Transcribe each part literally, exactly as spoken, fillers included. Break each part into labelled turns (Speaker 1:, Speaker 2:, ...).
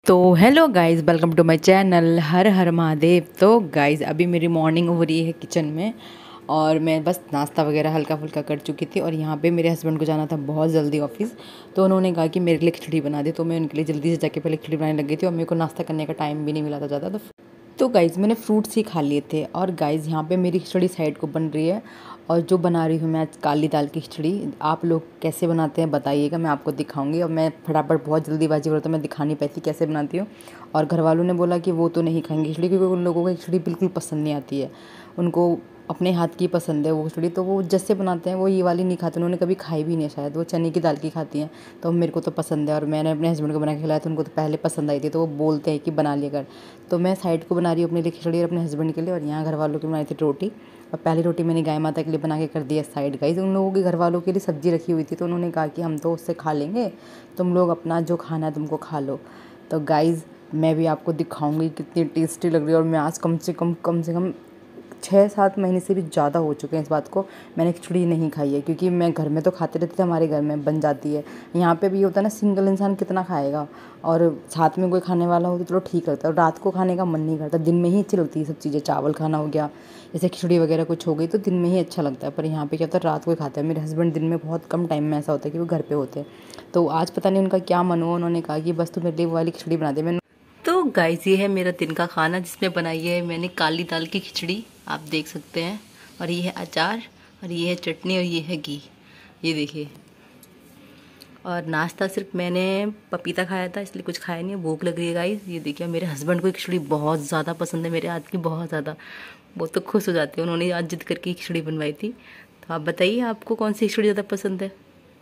Speaker 1: तो hello guys, welcome to my channel हर हर महादेव। तो गाइस अभी मेरी मॉर्निंग हो रही है किचन में और मैं बस नाश्ता वगैरह हल्का फुल्का कर चुकी थी। और यहाँ पे मेरे हस्बैंड को जाना था बहुत जल्दी ऑफिस, तो उन्होंने कहा कि मेरे लिए खिचड़ी बना दे। तो मैं उनके लिए जल्दी से जाके पहले खिचड़ी बनाने लग गई थी और मेरे को नाश्ता करने का टाइम भी नहीं मिला था ज़्यादा। तो तो गाइज़ मैंने फ्रूट्स ही खा लिए थे। और गाइज़ यहाँ पे मेरी खिचड़ी साइड को बन रही है और जो बना रही हूँ मैं आज काली दाल की खिचड़ी। आप लोग कैसे बनाते हैं बताइएगा, मैं आपको दिखाऊंगी। और मैं फटाफट बहुत जल्दीबाजी हो तो मैं दिखा नहीं पाई थी कैसे बनाती हूँ। और घर वालों ने बोला कि वो तो नहीं खाएंगे खिचड़ी, क्योंकि उन लोगों को खिचड़ी बिल्कुल पसंद नहीं आती है। उनको अपने हाथ की पसंद है वो खिचड़ी, तो वो जैसे बनाते हैं वो ये वाली नहीं खाते। उन्होंने कभी खाई भी नहीं, शायद वो चने की दाल की खाती हैं। तो मेरे को तो पसंद है और मैंने अपने हस्बैंड को बना के खिलाया तो उनको तो पहले पसंद आई थी, तो वो बोलते हैं कि बना लिया कर। तो मैं साइड को बना रही हूँ अपने लिए खिचड़ी और अपने हस्बैंड के लिए। और यहाँ घर वालों की बनाई थी रोटी। और पहली रोटी मैंने गाय माता के लिए बना के कर दिया साइड। गाइस उन लोगों के घर वालों के लिए सब्जी रखी हुई थी, तो उन्होंने कहा कि हम तो उससे खा लेंगे, तुम लोग अपना जो खाना है तुमको खा लो। तो गाइस मैं भी आपको दिखाऊंगी कितनी टेस्टी लग रही है। और मैं आज कम से कम कम से कम छः सात महीने से भी ज़्यादा हो चुके हैं इस बात को मैंने खिचड़ी नहीं खाई है, क्योंकि मैं घर में तो खाते रहते थे, हमारे घर में बन जाती है। यहाँ पे भी होता है ना, सिंगल इंसान कितना खाएगा, और साथ में कोई खाने वाला हो तो चलो ठीक लगता है। और रात को खाने का मन नहीं करता, दिन में ही अच्छी लगती है सब चीज़ें। चावल खाना हो गया, जैसे खिचड़ी वगैरह कुछ हो गई तो दिन में ही अच्छा लगता है। पर यहाँ पे क्या होता है, रात को ही खाते हैं। मेरे हस्बैंड दिन में बहुत कम टाइम में ऐसा होता है कि वो घर पे होते हैं। तो आज पता नहीं उनका क्या मन हुआ, उन्होंने कहा कि बस तो मेरे लिए वो वाली खिचड़ी बना दे। मैंने तो गाइस ये है मेरा दिन का खाना, जिसमें बनाई है मैंने काली दाल की खिचड़ी, आप देख सकते हैं। और ये है अचार, और ये है चटनी, और ये है घी, ये देखिए। और नाश्ता सिर्फ मैंने पपीता खाया था, इसलिए कुछ खाया नहीं है, भूख लग रही है गाइस। ये देखिए मेरे हस्बैंड को खिचड़ी बहुत ज़्यादा पसंद है, मेरे हाथ की बहुत ज़्यादा। वो तो खुश हो जाते हैं, उन्होंने आज जिद करके खिचड़ी बनवाई थी। तो आप बताइए आपको कौन सी खिचड़ी ज़्यादा पसंद है।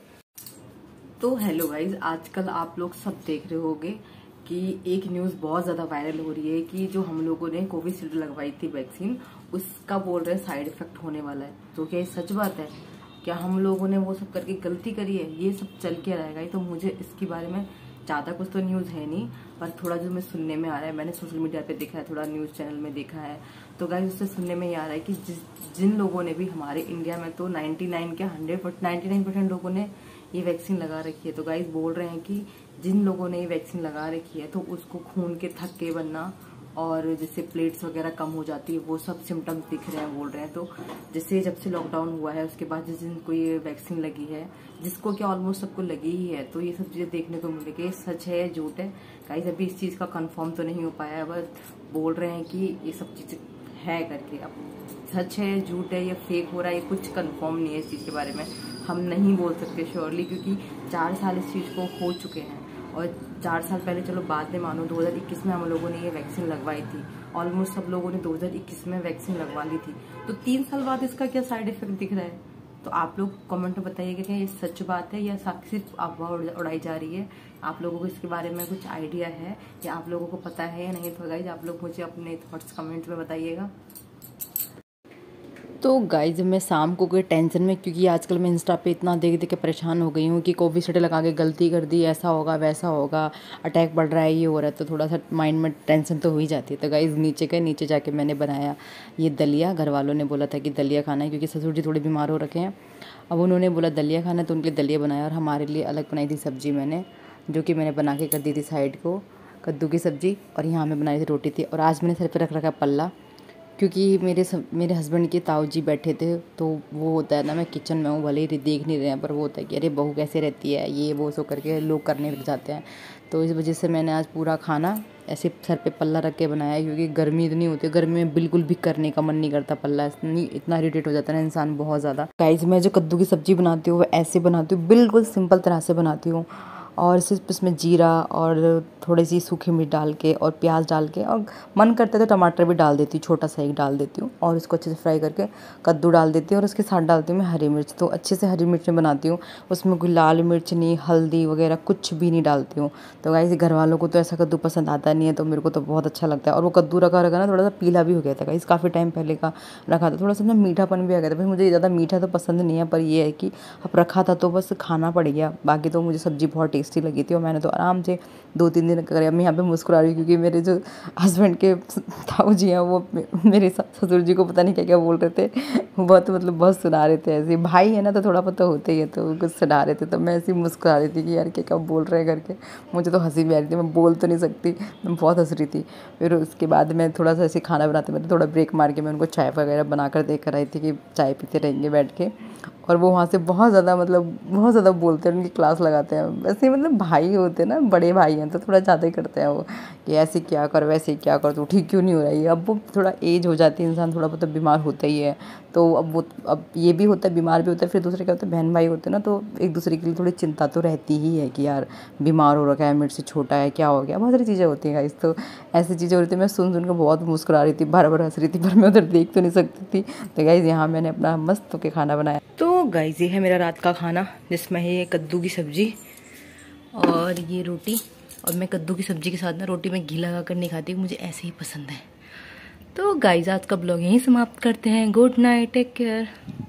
Speaker 1: तो हेलो गाइज, आजकल आप लोग सब देख रहे होंगे कि एक न्यूज़ बहुत ज़्यादा वायरल हो रही है कि जो हम लोगों ने कोविशील्ड लगवाई थी वैक्सीन, उसका बोल रहे हैं साइड इफेक्ट होने वाला है। तो क्या ये सच बात है? क्या हम लोगों ने वो सब करके गलती करी है? ये सब चल के रहेगा। तो मुझे इसके बारे में ज़्यादा कुछ तो न्यूज़ है नहीं, पर थोड़ा जो मैं सुनने में आ रहा है, मैंने सोशल मीडिया पे देखा है, थोड़ा न्यूज़ चैनल में देखा है। तो गाइस उससे सुनने में ये आ रहा है कि जिस जिन लोगों ने भी, हमारे इंडिया में तो नाइन्टी नाइन क्या हंड्रेड नाइन्टी नाइन परसेंट लोगों ने ये वैक्सीन लगा रखी है। तो गाइस बोल रहे हैं कि जिन लोगों ने ये वैक्सीन लगा रखी है तो उसको खून के थक्के बनना और जैसे प्लेट्स वगैरह कम हो जाती है, वो सब सिम्टम्स दिख रहे हैं बोल रहे हैं। तो जैसे जब से लॉकडाउन हुआ है उसके बाद जिस दिन को ये वैक्सीन लगी है, जिसको क्या ऑलमोस्ट सबको लगी ही है, तो ये सब चीजें देखने को मिलेगी। सच है झूठ है गाइस, अभी इस चीज का कंफर्म तो नहीं हो पाया है, बस बोल रहे हैं कि ये सब चीज है करके। अब सच है झूठ है या फेक हो रहा है, ये कुछ कंफर्म नहीं है। इस चीज के बारे में हम नहीं बोल सकते श्योरली, क्योंकि चार साल इस चीज को हो चुके हैं। और चार साल पहले चलो बाद में मानो, दो हज़ार इक्कीस में हम लोगों ने ये वैक्सीन लगवाई थी। ऑलमोस्ट सब लोगों ने दो हज़ार इक्कीस में वैक्सीन लगवा ली थी। तो तीन साल बाद इसका क्या साइड इफेक्ट दिख रहा है? तो आप लोग कमेंट में बताइएगा कि ये सच बात है या सिर्फ अफवाह उड़ाई जा रही है। आप लोगों को इसके बारे में कुछ आइडिया है या आप लोगों को पता है या नहीं? तो गाइज आप लोग मुझे अपने थॉट्स कमेंट में बताइएगा। तो गाइज मैं शाम को कोई टेंशन में, क्योंकि आजकल मैं इंस्टा पे इतना देख देख के परेशान हो गई हूँ कि कोविशील्ड लगा के गलती कर दी, ऐसा होगा वैसा होगा, अटैक बढ़ रहा है, ये हो रहा है, तो थोड़ा सा माइंड में टेंशन तो हो ही जाती है। तो गाइज नीचे गए, नीचे जाके मैंने बनाया ये दलिया। घर वालों ने बोला था कि दलिया खाना है, क्योंकि ससुर जी थोड़े बीमार हो रखे हैं। अब उन्होंने बोला दलिया खाना है, तो उनके लिए दलिया बनाया। और हमारे लिए अलग बनाई थी सब्जी मैंने, जो कि मैंने बना के कर दी थी साइड को, कद्दू की सब्जी। और यहाँ मैं बनाई थी रोटी थी। और आज मैंने सर पर रख रखा पल्ला, क्योंकि मेरे सब मेरे हस्बैंड के ताऊ जी बैठे थे। तो वो होता है ना, मैं किचन में हूँ, भले ही देख नहीं रहे हैं, पर वो होता है कि अरे बहू कैसे रहती है, ये वो सो करके लोग करने लग जाते हैं। तो इस वजह से मैंने आज पूरा खाना ऐसे सर पे पल्ला रख के बनाया, क्योंकि गर्मी इतनी होती है, गर्मी में बिल्कुल भी करने का मन नहीं करता पल्ला, इतनी इतना इरिटेट हो जाता है ना इंसान बहुत ज़्यादा। गाइस मैं जो कद्दू की सब्ज़ी बनाती हूँ वो ऐसे बनाती हूँ, बिल्कुल सिंपल तरह से बनाती हूँ। और सिर्फ इसमें जीरा और थोड़ी सी सूखी मिर्च डाल के और प्याज डाल के, और मन करता है तो टमाटर भी डाल देती हूँ, छोटा सा एक डाल देती हूँ। और इसको अच्छे से फ्राई करके कद्दू डाल देती हूँ। और उसके साथ डालती हूँ मैं हरी मिर्च। तो अच्छे से हरी मिर्च में बनाती हूँ, उसमें कोई लाल मिर्च नहीं, हल्दी वगैरह कुछ भी नहीं डालती हूँ। तो गाइस घर वालों को तो ऐसा कद्दू पसंद आता नहीं है, तो मेरे को तो बहुत अच्छा लगता है। और वो कद्दू रखा रखा ना थोड़ा सा पीला भी हो गया था गाइस, काफ़ी टाइम पहले का रखा था, थोड़ा सा ना मीठापन भी आ गया था। बस मुझे ज़्यादा मीठा तो पसंद नहीं है, पर ये है कि अब रखा था तो बस खाना पड़ गया। बाकी तो मुझे सब्ज़ी बहुत टेस्टी टेस्टी लगी थी और मैंने तो आराम से दो तीन दिन करे। अब यहाँ पे मुस्कुरा रही हूँ क्योंकि मेरे जो हस्बैंड के ताऊ जी हैं वो मेरे ससुर जी को पता नहीं क्या क्या बोल रहे थे, बहुत मतलब बहुत सुना रहे थे। ऐसे भाई है ना तो थोड़ा बहुत तो होते ही है, तो कुछ सुना रहे थे, तो मैं ऐसे मुस्कुरा रही थी कि यार क्या क्या बोल रहे हैं करके। मुझे तो हंसी भी आ रही थी, मैं बोल तो नहीं सकती, मैं बहुत हंस रही थी। फिर उसके बाद मैं थोड़ा सा ऐसे खाना बनाते बनाते थोड़ा ब्रेक मार के मैं उनको चाय वगैरह बना कर दे कर आई थी कि चाय पीते रहेंगे बैठ के। और वो वहाँ से बहुत ज़्यादा मतलब बहुत ज़्यादा बोलते हैं, उनकी क्लास लगाते हैं। वैसे मतलब भाई होते हैं ना, बड़े भाई हैं तो थोड़ा ज़्यादा ही करते हैं वो कि ऐसे क्या कर वैसे क्या कर, तो ठीक क्यों नहीं हो रही है। अब वो थोड़ा एज हो जाती है, इंसान थोड़ा बहुत बीमार होता ही है, तो अब वो अब ये भी होता है, बीमार भी होता है। फिर दूसरे क्या होता है, बहन भाई होते हैं ना, तो एक दूसरे के लिए थोड़ी चिंता तो रहती ही है कि यार बीमार हो रखा है, मेरे से छोटा है, क्या हो गया, बहुत सारी चीज़ें होती हैं गाइस। तो ऐसी चीज़ें हो रही थी, मैं सुन सुन कर बहुत मुस्कुरा रही थी, बार बार हंस रही थी, पर मैं उधर देख तो नहीं सकती थी। तो गाइस यहाँ मैंने अपना मस्त होके खाना बनाया। तो गाइस ये है मेरा रात का खाना, जिसमें है ये कद्दू की सब्जी और ये रोटी। और मैं कद्दू की सब्जी के साथ ना रोटी में घी लगा कर नहीं खाती, मुझे ऐसे ही पसंद है। तो गाइस आज का ब्लॉग यहीं समाप्त करते हैं। Good night, take care.